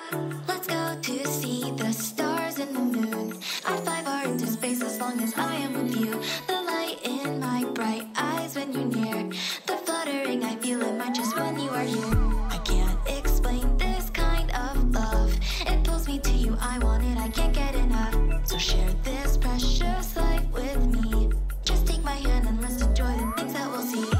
Let's go to see the stars and the moon. I'd fly far into space as long as I am with you. The light in my bright eyes when you're near. The fluttering I feel in my chest when you are here. I can't explain this kind of love. It pulls me to you, I want it, I can't get enough. So share this precious life with me. Just take my hand and let's enjoy the things that we'll see.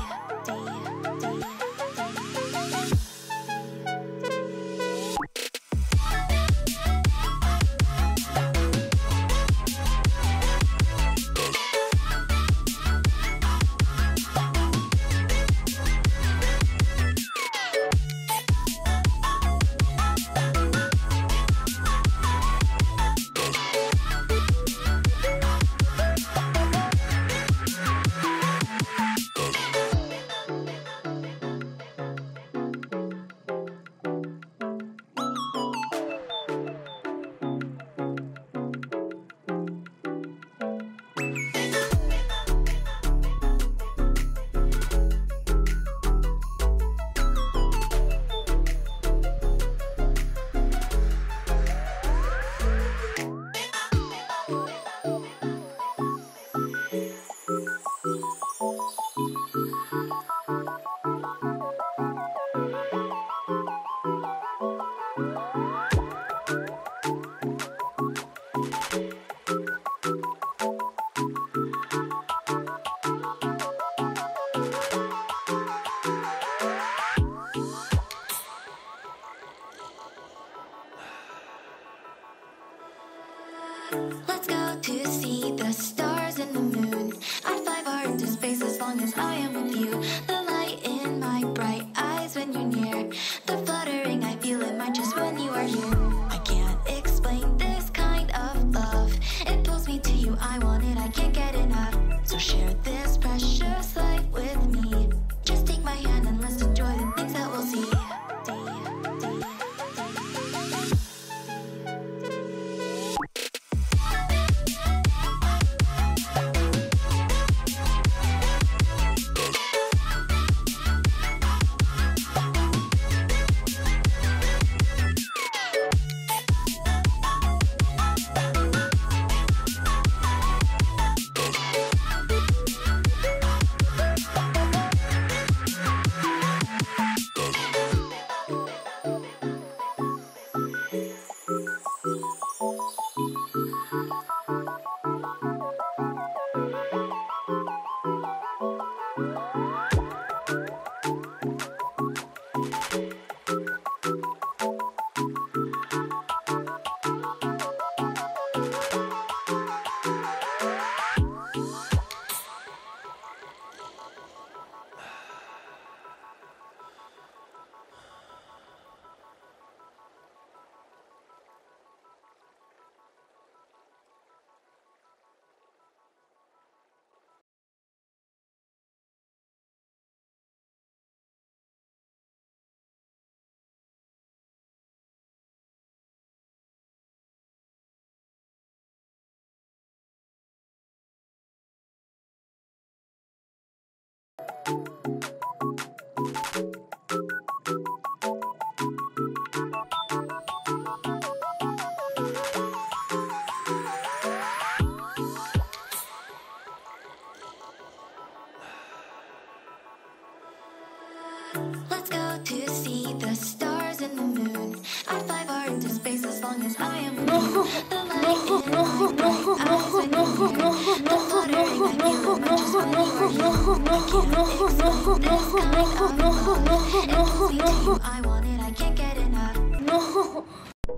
Let's go to see the stars and the moon. I'd fly far into space as long as I am with you. The light in my bright eyes when you're near. The fluttering I feel in my chest when you are here. I can't explain this kind of love. It pulls me to you, I want it, I can't get enough. So share this precious life with me. Just take my hand and let's enjoy the things that we'll see. Let's go to see the stars and the moon. I'd fly far into space as long as I am with you. The light in my bright eyes when you're near. The fluttering I feel in my chest when you are here. I can't explain this kind of love. It pulls me to you, I want it, I can't